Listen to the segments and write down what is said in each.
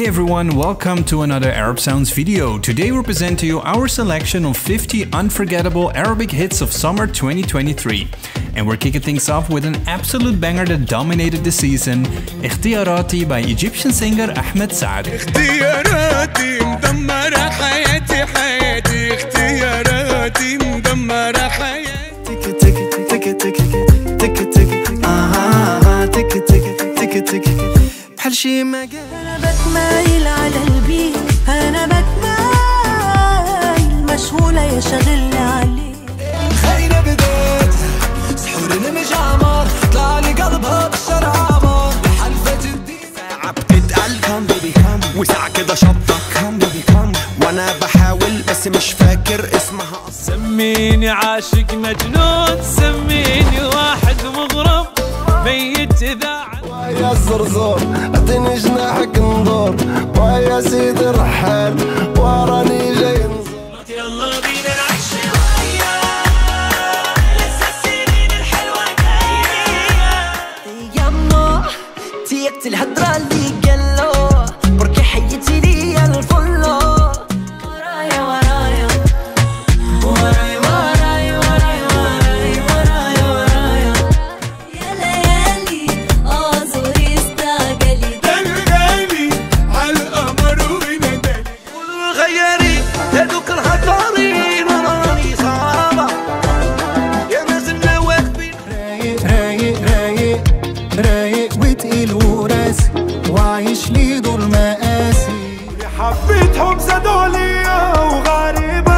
Hey everyone, welcome to another Arab Sounds video. Today we present to you our selection of 50 unforgettable Arabic hits of summer 2023. And we're kicking things off with an absolute banger that dominated the season, Ikhtiyarati by Egyptian singer Ahmed Saad. اختياراتي مدمرة حياتي حياتي اختياراتي مدمرة حياتي تك تك تك تك تك تك آه تك تك تك تك بحال شي مجال. أنا بتمايل على البيت، أنا بتمايل مشغولة يا شاغلني عليك. خلينا بدات سحورنا مش عمار، طلعلي قلبها بالشارع عمار. حلفة جدي ساعة بتتقل كم بيبي كم، وساعة كده شطة كم بيبي كم، وأنا بحاول بس مش فاكر اسمها. سميني عاشق مجنون، سميني واحد مغرب ميت إذا يا الزرزور اعطيني جناحك ندور، ويا سيد الرحال وراني جاي نزور. يلا بينا نعيش شوية، لسه السنين الحلوة جاية. يما تيقت الهدرة اللي قالو بركي حيتي لي الفلو. ورايا ورايا ورايا ورايا ورايا ورايا ورايا يا ليالي زوري استعجلي دلقالي عالقمر وندالي. قولوا غيري هادوك الهضارين راني صعبة يا مازلنا واقفين. رايق رايق رايق وتقيل وراسي، وعايش لي دور مقاسي. اللي حبيتهم زادوا ليا وغريبة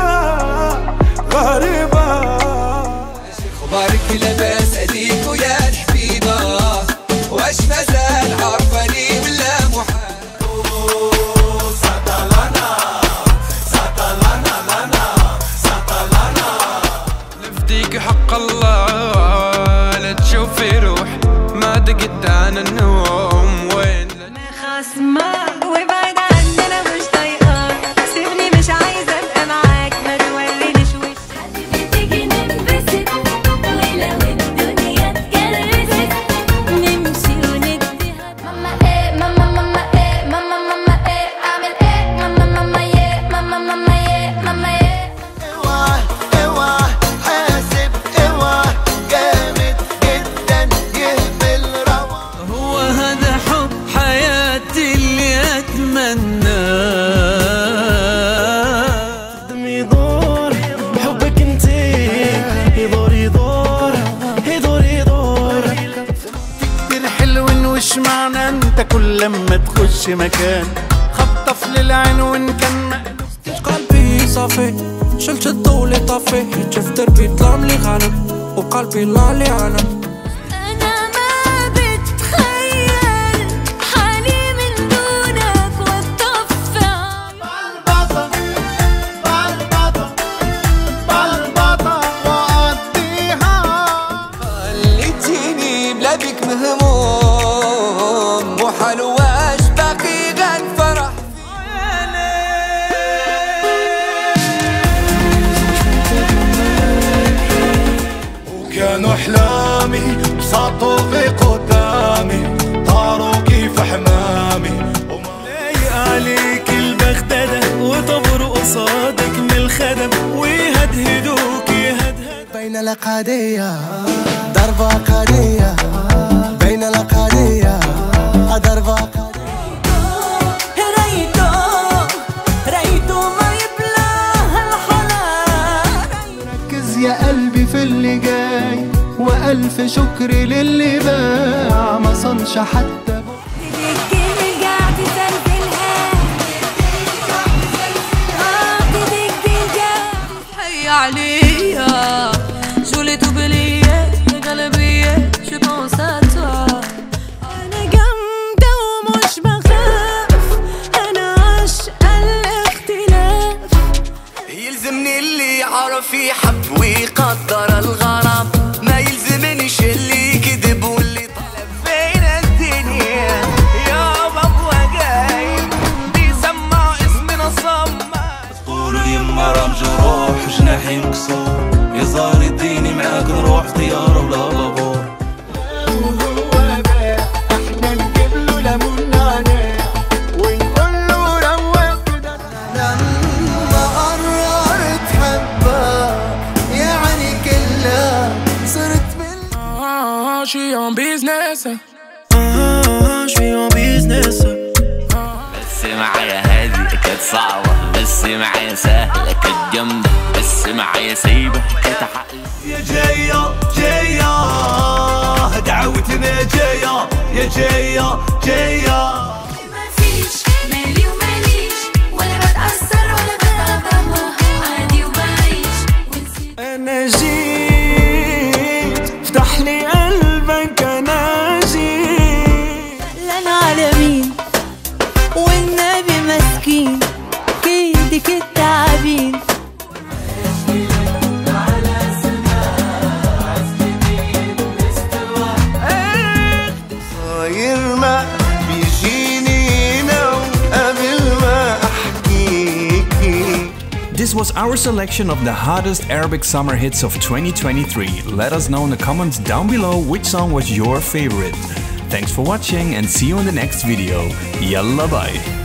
غريبة. اخبارك لاباس اديك ويا الحبيبة، واش مازال عارفاني ولا محال؟ سطلنا سطلنا لنا سطلنا. نفديك حق الله لا تشوفي روح ما دقت عن النوم. وين ما خصمة وابعد عني أنا مش طايقاك، سيبني مش عايزة أبقى معاك، ما تورينيش وشك. حبيبي تيجي ننبسط ولو الدنيا اتكرست نمشي ونديها. ماما إيه ماما ماما إيه ماما ماما إيه أعمل إيه ماما ماما إيه ماما ماما إيه ماما إيه. اوعى اوعى حاسب اوعى جامد جدا يهبل روعة. هو هذا حب حياتي اللي أتمناه. دمي يدور بحبك انتي، يدور يدور يدور يدور. كتير حلو وش معنى انت كل لما تخش مكان خطف للعين وان كان مقلوب. قلبي صافي شلت الضوء طافي، شفت دربي ظلام لي غالب وقلبي الله لي عالم. أنا ما بتخيل حالي من دونك والطفى. بالبطة بالبطة بالبطة وأقضيها. خليتيني بلا بيك مهموم، وحلواش باقي غن فرح. وكانوا أحلامي بساطوا في قدامي، طاروا كيف حمامي. لايق عليك البغدادة وطبر قصادك من الخدم، ويهدهدوك يهدهد بين الأقادية ضربة قادية، بين الأقادية ضربة قادية. ريتو ريتو ما يبلاه الحنان. ركز يا قلبي في اللي جاي، وألف شكر للي باع ما صنش حتى. تدق قاعد تسلسلها تدق قاعد حي عليا جولي توبلية قلبية شو بونساتوا. أنا جامدة ومش بخاف، أنا عاشقة الاختلاف. يلزمني اللي يعرف يحب ويقدر الغرام، ما يلزمنيش اللي كذب واللي طلب. بين الدنيا يا بابا جاي بيسمع اسمنا صمّا. تقولوا اليما راه مجروح وجناحي مكسور، يا زار اديني معاك نروح طيارة ولا بابور. وهو باع احنا نجيب له ليمون نعناع، وإن سهلة كانت جامدة بس معايا سايبة كانت عقل. يا جاية جاية دعوتنا جاية يا جاية جاية. مفيش مالي وماليش ولا بتأثر ولا بتغضب عادي وبعيش ونسيت. أنا جيت افتح لي قلبك أنا جيت. لنا على مين والنبي مسكين كيدك التعابين. صاير ما بيجيني نوم قبل ما أحكيكي. This was our selection of the hottest Arabic summer hits of 2023. Let us know in the comments down below which song was your favorite. Thanks for watching and see you in the next video. Yalla bye!